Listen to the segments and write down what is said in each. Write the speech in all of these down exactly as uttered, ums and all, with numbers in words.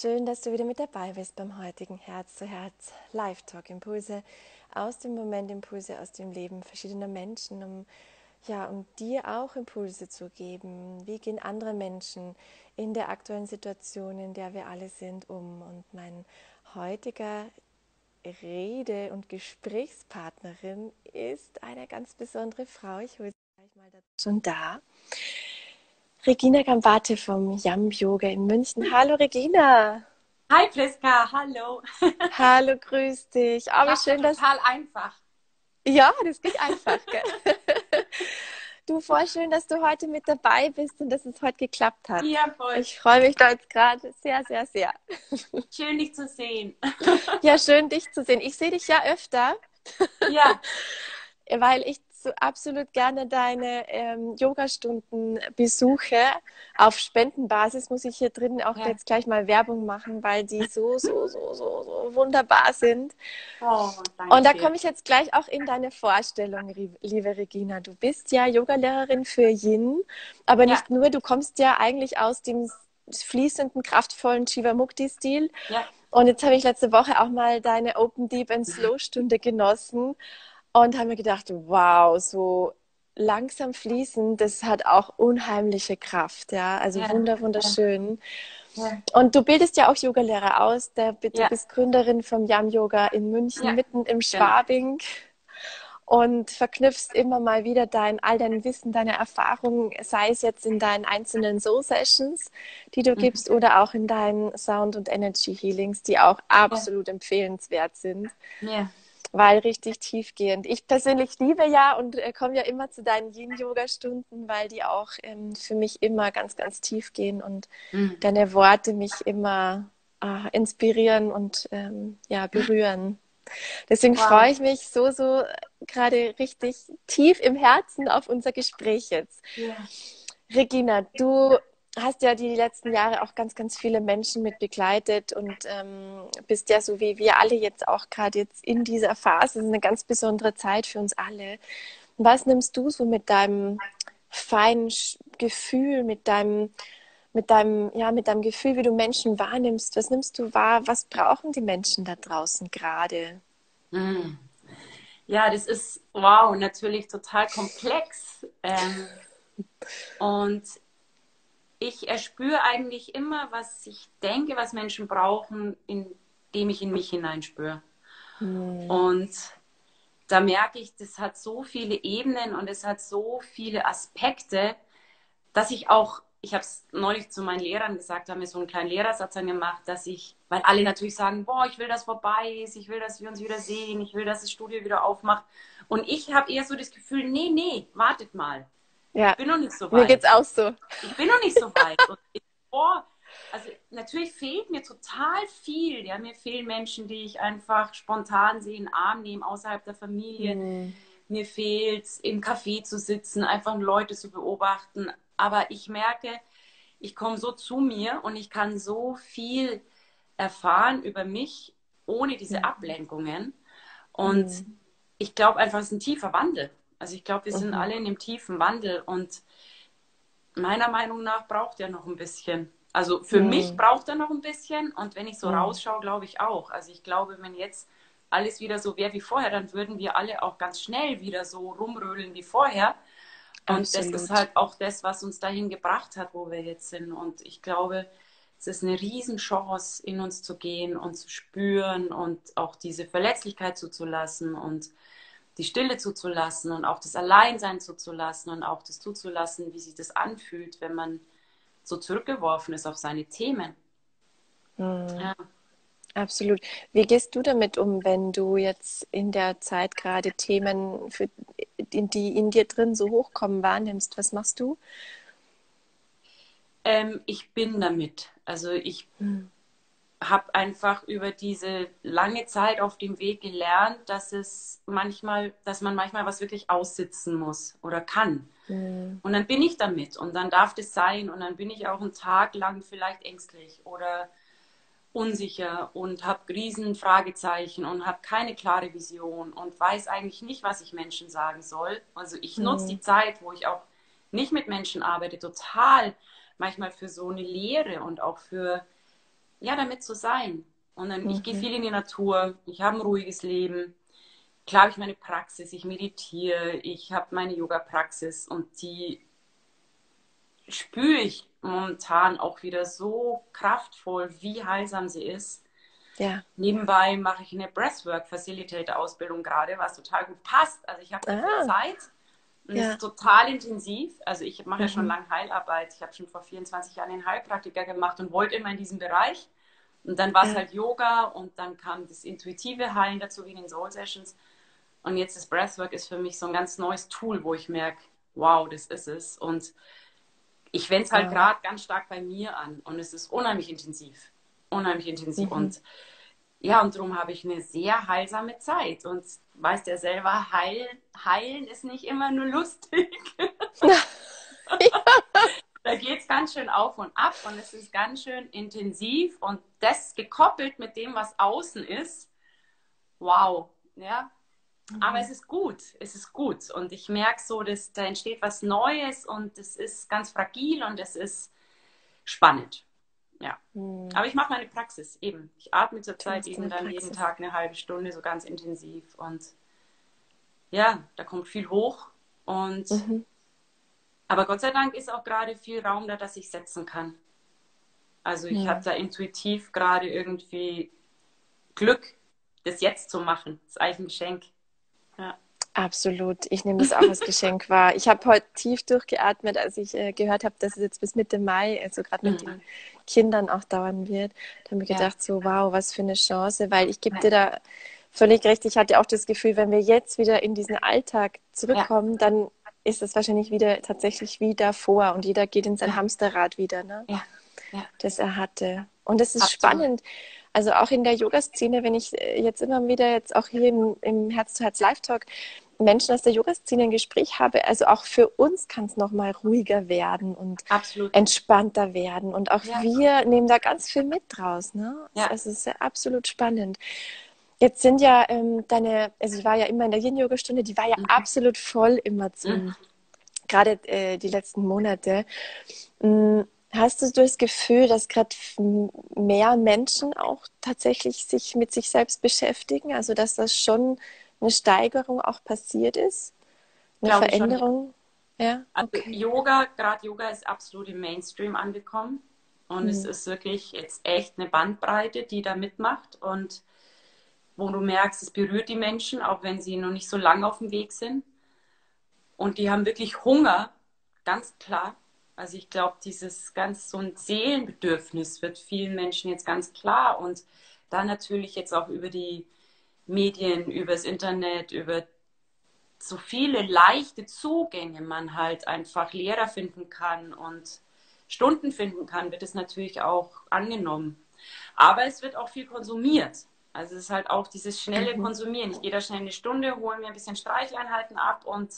Schön, dass du wieder mit dabei bist beim heutigen Herz zu Herz Live Talk. Impulse aus dem Moment, Impulse aus dem Leben verschiedener Menschen, um ja, um dir auch Impulse zu geben. Wie gehen andere Menschen in der aktuellen Situation, in der wir alle sind, um? Und mein heutiger Rede- und Gesprächspartnerin ist eine ganz besondere Frau. Ich hole sie gleich mal dazu. Schon da. Regina Gambate vom Yam Yoga in München. Hallo Regina. Hi Priska, hallo. Hallo, grüß dich. Oh, wie Klappt ja schön, dass... total einfach. Ja, das geht einfach, gell? Du, voll schön, dass du heute mit dabei bist und dass es heute geklappt hat. Ja, voll. Ich freue mich da jetzt gerade sehr, sehr, sehr. Schön, dich zu sehen. Ja, schön, dich zu sehen. Ich sehe dich ja öfter, Ja, weil ich so absolut gerne deine ähm, Yogastunden besuche. Auf Spendenbasis muss ich hier drin auch ja. jetzt gleich mal Werbung machen, weil die so, so, so, so, so wunderbar sind. Oh, Und danke da dir. komme ich jetzt gleich auch in deine Vorstellung, ri- liebe Regina. Du bist ja Yogalehrerin für Yin, aber Ja, nicht nur, du kommst ja eigentlich aus dem fließenden, kraftvollen Jivamukti-Stil. ja. Und jetzt habe ich letzte Woche auch mal deine Open Deep and Slow Stunde genossen und habe mir gedacht, wow, so langsam fließen, das hat auch unheimliche Kraft, ja, also Ja, wunder, ja, wunderschön. ja, Und du bildest ja auch Yogalehrer aus. Der, du ja, bist Gründerin vom Yam Yoga in München, ja, mitten im genau. Schwabing und verknüpfst immer mal wieder dein, all dein Wissen, deine Erfahrungen, sei es jetzt in deinen einzelnen Soul-Sessions, die du Mhm. gibst, oder auch in deinen Sound- und Energy-Healings, die auch Ja, absolut empfehlenswert sind, ja, weil richtig tiefgehend. Ich persönlich liebe ja und äh, komme ja immer zu deinen Yin-Yoga-Stunden, weil die auch ähm, für mich immer ganz, ganz tief gehen und mhm. deine Worte mich immer ah, inspirieren und ähm, ja, berühren. Deswegen freue Wow. ich mich so, so gerade richtig tief im Herzen auf unser Gespräch jetzt. Ja, Regina, du hast ja die letzten Jahre auch ganz, ganz viele Menschen mit begleitet und ähm, bist ja so wie wir alle jetzt auch gerade jetzt in dieser Phase. Das ist eine ganz besondere Zeit für uns alle. Was nimmst du so mit deinem feinen Sch- Gefühl, mit deinem, mit deinem, ja, mit deinem Gefühl, wie du Menschen wahrnimmst? Was nimmst du wahr? Was brauchen die Menschen da draußen gerade? mhm. Ja, das ist, wow, natürlich total komplex. Ähm, und ich erspüre eigentlich immer, was ich denke, was Menschen brauchen, indem ich in mich hineinspüre. Hm. Und da merke ich, das hat so viele Ebenen und es hat so viele Aspekte, dass ich auch, ich habe es neulich zu meinen Lehrern gesagt, haben wir so einen kleinen Lehrersatz dann gemacht, dass ich, weil alle natürlich sagen, boah, ich will, dass vorbei ist, ich will, dass wir uns wieder sehen, ich will, dass das Studio wieder aufmacht. Und ich habe eher so das Gefühl, nee, nee, wartet mal. Ich Ja, bin noch nicht so mir geht's weit. auch so. Ich bin noch nicht so weit. Und ich, boah, also natürlich fehlt mir total viel. Ja, mir fehlen Menschen, die ich einfach spontan sehe, in den Arm nehmen, außerhalb der Familie. Hm. Mir fehlt, im Café zu sitzen, einfach Leute zu beobachten. Aber ich merke, ich komme so zu mir und ich kann so viel erfahren über mich ohne diese Mhm. Ablenkungen. Und Mhm. ich glaube einfach, es ist ein tiefer Wandel. Also ich glaube, wir sind Mhm. alle in einem tiefen Wandel und meiner Meinung nach braucht er noch ein bisschen. Also für mich Mhm. braucht er noch ein bisschen und wenn ich so Mhm. rausschaue, glaube ich auch. Also ich glaube, wenn jetzt alles wieder so wäre wie vorher, dann würden wir alle auch ganz schnell wieder so rumrödeln wie vorher. Und das ist Absolut. halt auch das, was uns dahin gebracht hat, wo wir jetzt sind. Und ich glaube, es ist eine Riesenchance, in uns zu gehen und zu spüren und auch diese Verletzlichkeit zuzulassen und die Stille zuzulassen und auch das Alleinsein zuzulassen und auch das zuzulassen, wie sich das anfühlt, wenn man so zurückgeworfen ist auf seine Themen. Mhm. Ja. Absolut. Wie gehst du damit um, wenn du jetzt in der Zeit gerade Themen, für, in, die in dir drin so hochkommen, wahrnimmst? Was machst du? Ähm, ich bin damit. Also ich Mhm. habe einfach über diese lange Zeit auf dem Weg gelernt, dass es manchmal, dass man manchmal was wirklich aussitzen muss oder kann. Mhm. Und dann bin ich damit und dann darf das sein und dann bin ich auch einen Tag lang vielleicht ängstlich oder unsicher und habe riesen Fragezeichen und habe keine klare Vision und weiß eigentlich nicht, was ich Menschen sagen soll. Also ich nutze die Mhm. Zeit, wo ich auch nicht mit Menschen arbeite, total manchmal für so eine Lehre und auch für ja, damit zu sein. Und dann, ich gehe Mhm. viel in die Natur, ich habe ein ruhiges Leben. Klar habe ich meine Praxis, ich meditiere, ich habe meine Yoga-Praxis und die spüre ich momentan auch wieder so kraftvoll, wie heilsam sie ist. Ja. Nebenbei mache ich eine Breathwork Facilitator Ausbildung gerade, was total gut passt. Also ich habe dafür Ah, Zeit und es ja. ist total intensiv. Also ich mache ja schon Mhm. lange Heilarbeit. Ich habe schon vor vierundzwanzig Jahren den Heilpraktiker gemacht und wollte immer in diesem Bereich. Und dann war es Ja. halt Yoga und dann kam das intuitive Heilen dazu, wie in den Soul Sessions. Und jetzt das Breathwork ist für mich so ein ganz neues Tool, wo ich merke, wow, das ist es. Und ich wende es halt Wow. gerade ganz stark bei mir an und es ist unheimlich intensiv. Unheimlich intensiv. Mhm. Und ja, und darum habe ich eine sehr heilsame Zeit. Und weißt ja selber, heil, heilen ist nicht immer nur lustig. Da geht es ganz schön auf und ab und es ist ganz schön intensiv und das gekoppelt mit dem, was außen ist. Wow, ja. Aber es Mhm. ist gut, es ist gut. Und ich merke so, dass da entsteht was Neues und es ist ganz fragil und es ist spannend. Ja. Mhm. Aber ich mache meine Praxis eben. Ich atme Du zurzeit machst eben deine dann jeden Praxis. Tag eine halbe Stunde, so ganz intensiv. Und ja, da kommt viel hoch. Und Mhm. aber Gott sei Dank ist auch gerade viel Raum da, dass ich setzen kann. Also ich habe Mhm. da intuitiv gerade irgendwie Glück, das jetzt zu machen. Das ist eigentlich ein Geschenk. Ja. Absolut. Ich nehme das auch als Geschenk wahr. Ich habe heute tief durchgeatmet, als ich äh, gehört habe, dass es jetzt bis Mitte Mai, also gerade mit Mhm. den Kindern auch dauern wird. Da habe ich Ja. gedacht, so wow, was für eine Chance, weil ich gebe Ja. dir da völlig recht. Ich hatte auch das Gefühl, wenn wir jetzt wieder in diesen Alltag Ja. zurückkommen, dann ist es wahrscheinlich wieder tatsächlich wie davor und jeder geht in sein Ja. Hamsterrad wieder, ne? Ja. Ja. Das er hatte. Und es ist Absolut. spannend. Also auch in der Yoga-Szene, wenn ich äh, jetzt immer wieder jetzt auch hier im, im Herz-zu-Herz-Live-Talk Menschen aus der Yoga-Szene ein Gespräch habe, also auch für uns kann es nochmal ruhiger werden und Absolut. entspannter werden. Und auch Ja. wir nehmen da ganz viel mit draus. Ne? Ja. Es ist ja absolut spannend. Jetzt sind ja ähm, deine, also ich war ja immer in der Yin-Yoga-Stunde, die war ja Mhm. absolut voll immer Mhm. zum, gerade äh, die letzten Monate. Mm, Hast du das Gefühl, dass gerade mehr Menschen auch tatsächlich sich mit sich selbst beschäftigen? Also dass das schon eine Steigerung auch passiert ist? Eine Glaube ich schon. Veränderung? Ja, Also okay. Yoga, gerade Yoga ist absolut im Mainstream angekommen. Und es Hm. ist wirklich jetzt echt eine Bandbreite, die da mitmacht und wo du merkst, es berührt die Menschen, auch wenn sie noch nicht so lange auf dem Weg sind. Und die haben wirklich Hunger, ganz klar. Also ich glaube, dieses ganz so ein Seelenbedürfnis wird vielen Menschen jetzt ganz klar. Und dann natürlich jetzt auch über die Medien, über das Internet, über so viele leichte Zugänge man halt einfach Lehrer finden kann und Stunden finden kann, wird es natürlich auch angenommen. Aber es wird auch viel konsumiert. Also es ist halt auch dieses schnelle Mhm. Konsumieren. Ich gehe da schnell eine Stunde, hole mir ein bisschen Streichleinheiten ab und,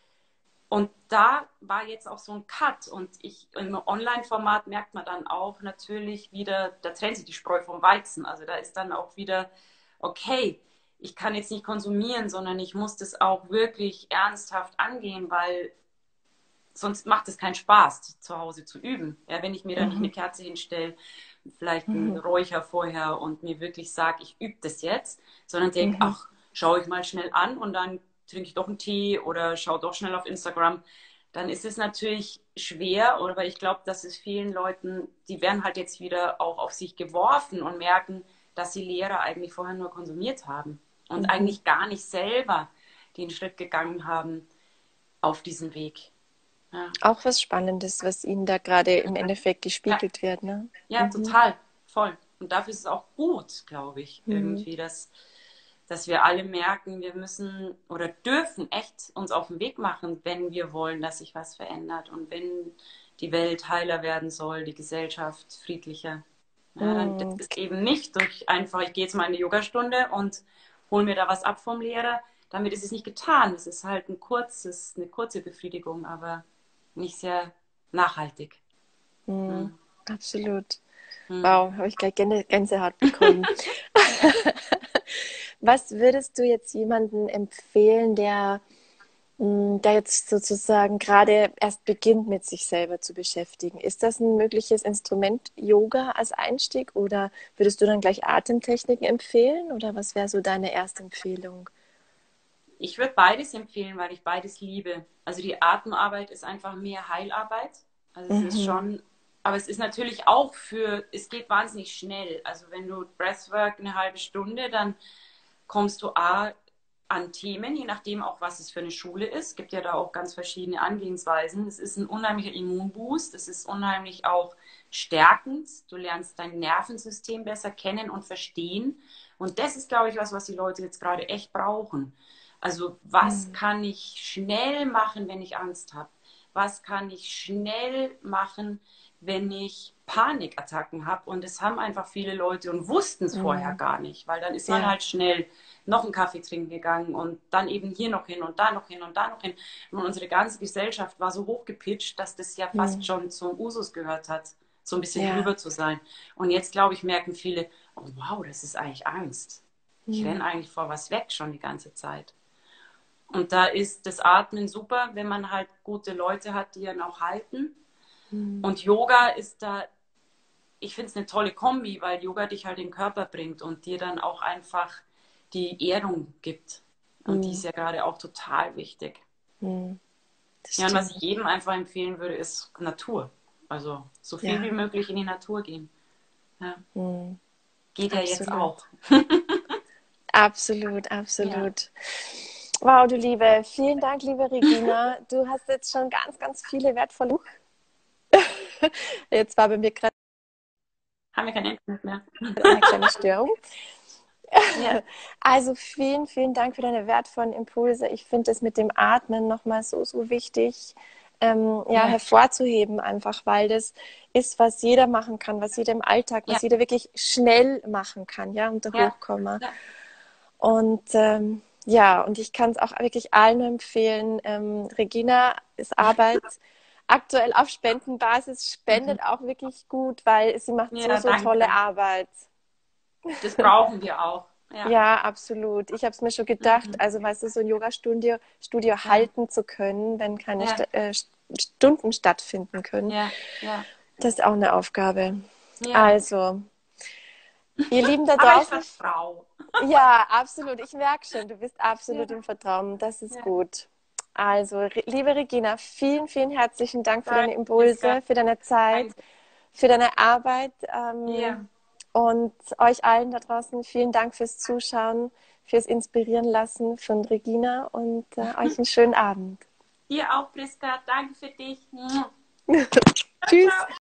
und da war jetzt auch so ein Cut. Und ich im Online-Format merkt man dann auch natürlich wieder, da trennt sich die Spreu vom Weizen. Also da ist dann auch wieder, okay, ich kann jetzt nicht konsumieren, sondern ich muss das auch wirklich ernsthaft angehen, weil sonst macht es keinen Spaß, zu Hause zu üben. Ja, wenn ich mir da nicht eine Mhm. Kerze hinstelle, vielleicht ein Mhm. Räucher vorher und mir wirklich sage, ich übe das jetzt, sondern denke, Mhm. ach, schaue ich mal schnell an und dann trinke ich doch einen Tee oder schaue doch schnell auf Instagram, dann ist es natürlich schwer, aber ich glaube, dass es vielen Leuten, die werden halt jetzt wieder auch auf sich geworfen und merken, dass sie Lehrer eigentlich vorher nur konsumiert haben und Mhm. eigentlich gar nicht selber den Schritt gegangen haben auf diesen Weg. Ja. Auch was Spannendes, was Ihnen da gerade im Endeffekt Ja, gespiegelt wird, ne? ja, Mhm. total, voll. Und dafür ist es auch gut, glaube ich, Mhm. irgendwie, dass, dass wir alle merken, wir müssen oder dürfen echt uns auf den Weg machen, wenn wir wollen, dass sich was verändert und wenn die Welt heiler werden soll, die Gesellschaft friedlicher. Ja, dann das Mhm. ist eben nicht durch einfach, ich gehe jetzt mal in eine Yogastunde und hole mir da was ab vom Lehrer. Damit ist es nicht getan. Es ist halt ein kurzes, eine kurze Befriedigung, aber nicht sehr nachhaltig. Mhm. Hm. Absolut. Hm. Wow, habe ich gleich Gänse- Gänsehaut bekommen. Was würdest du jetzt jemandem empfehlen, der der jetzt sozusagen gerade erst beginnt, mit sich selber zu beschäftigen. Ist das ein mögliches Instrument Yoga als Einstieg oder würdest du dann gleich Atemtechniken empfehlen oder was wäre so deine erste Empfehlung? Ich würde beides empfehlen, weil ich beides liebe. Also die Atemarbeit ist einfach mehr Heilarbeit. Also es ist Mhm. schon, aber es ist natürlich auch für, es geht wahnsinnig schnell. Also wenn du Breathwork eine halbe Stunde, dann kommst du A an Themen, je nachdem auch, was es für eine Schule ist. Es gibt ja da auch ganz verschiedene Angehensweisen. Es ist ein unheimlicher Immunboost. Es ist unheimlich auch stärkend. Du lernst dein Nervensystem besser kennen und verstehen. Und das ist, glaube ich, was, was die Leute jetzt gerade echt brauchen. Also was Mhm. kann ich schnell machen, wenn ich Angst habe? Was kann ich schnell machen, wenn ich Panikattacken habe? Und das haben einfach viele Leute und wussten es vorher Mhm. gar nicht, weil dann ist man Ja. halt schnell noch einen Kaffee trinken gegangen und dann eben hier noch hin und da noch hin und da noch hin. Und unsere ganze Gesellschaft war so hochgepitcht, dass das ja fast Mhm. schon zum Usus gehört hat, so ein bisschen Ja. drüber zu sein. Und jetzt, glaube ich, merken viele, oh wow, das ist eigentlich Angst. Ich Mhm. renne eigentlich vor was weg schon die ganze Zeit. Und da ist das Atmen super, wenn man halt gute Leute hat, die einen auch halten. Mhm. Und Yoga ist da, ich finde es eine tolle Kombi, weil Yoga dich halt in den Körper bringt und dir dann auch einfach die Erdung gibt. Und die ist Mhm. ja gerade auch total wichtig. Mhm. Das Ja, und was ich stimmt. jedem einfach empfehlen würde, ist Natur. Also so viel wie Ja. möglich in die Natur gehen. Ja. Mhm. Geht ja jetzt Absolut. auch. Absolut, Ja. absolut. Wow, du Liebe, vielen Dank, liebe Regina. Du hast jetzt schon ganz, ganz viele wertvolle. Jetzt war bei mir gerade Haben wir kein Internet mehr. eine kleine Störung. Ja, Also vielen, vielen Dank für deine wertvollen Impulse. Ich finde es mit dem Atmen nochmal so, so wichtig, ähm, ja, ja, hervorzuheben, einfach, weil das ist, was jeder machen kann, was jeder im Alltag, was ja, jeder wirklich schnell machen kann, ja, unter ja, Hochkomma. ja, Und ähm, ja, und ich kann es auch wirklich allen nur empfehlen. Ähm, Regina ist Arbeit aktuell auf Spendenbasis, mhm. spendet auch wirklich gut, weil sie macht so, Ja, so tolle danke. Arbeit. Das brauchen wir auch. Ja, Ja, absolut. Ich habe es mir schon gedacht, mhm. also weißt du, so ein Yoga-Studio Studio Ja, halten zu können, wenn keine St ja, äh, Stunden stattfinden können, ja, ja, das ist auch eine Aufgabe. ja. Also, ihr Lieben da Aber ich draußen, vertraue. ja, absolut. Ich merke schon, du bist Ja, absolut im Vertrauen. Das ist ja. gut. Also, Re- liebe Regina, vielen, vielen herzlichen Dank für deine Danke, Priska. Impulse, für deine Zeit, Danke. für deine Arbeit. Ja, Ähm, und euch allen da draußen vielen Dank fürs Zuschauen, fürs Inspirieren lassen von Regina und äh, euch einen schönen Abend. dir auch, Priska. Danke für dich. Ciao, Tschüss. ciao.